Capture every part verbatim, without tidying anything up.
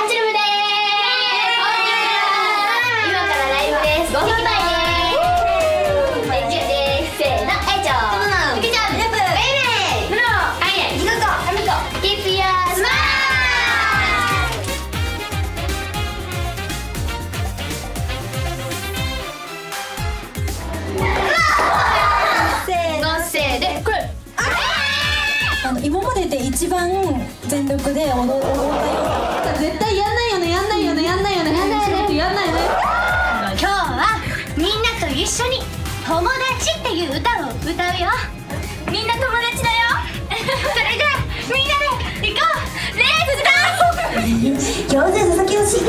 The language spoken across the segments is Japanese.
アンジュルムです。今からライブです。ごふんまえです。で、じゅうです。せーの、えいちょう。ゆきちゃん、レップ、ベイベイ、ムロ、あいね、ひぐこ、はみこ、キープヨースマイル。せーの、せーで、これ。 あの今までで一番全力で踊踊ったよ。 絶対やんないよね、やんないよね、やんないよね、やんないよね、やんないよね。 今日はみんなと一緒に「友達」っていう歌を歌うよ。みんな友達だよ。それじゃあみんなで行こう。レッツダンス。 餃子佐々木よし。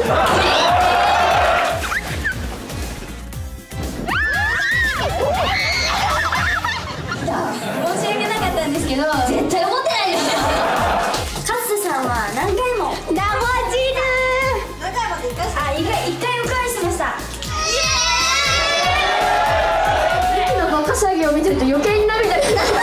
申し訳なかったんですけど、絶対思ってないですよ。 カッスさんは何回も「ダモジル」 何回まで一回しか。 あ、一回一回お返ししました。 ユキのバカ作業を見てると余計に涙が出る。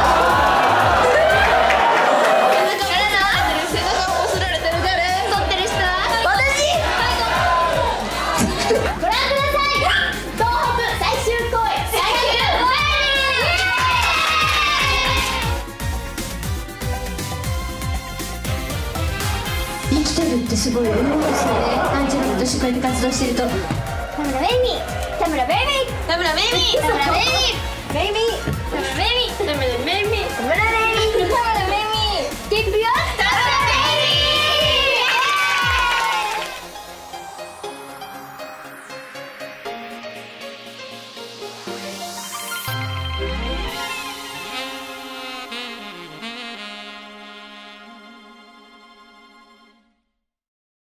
生きてるってすごい思うんですよね。アンジェルムとしてこうやって活動してると。 田村ベイミー、田村ベイミー、 田村ベイミー、 田村ベイミー、ベイミー、田村ベイミー、田村ベイミー。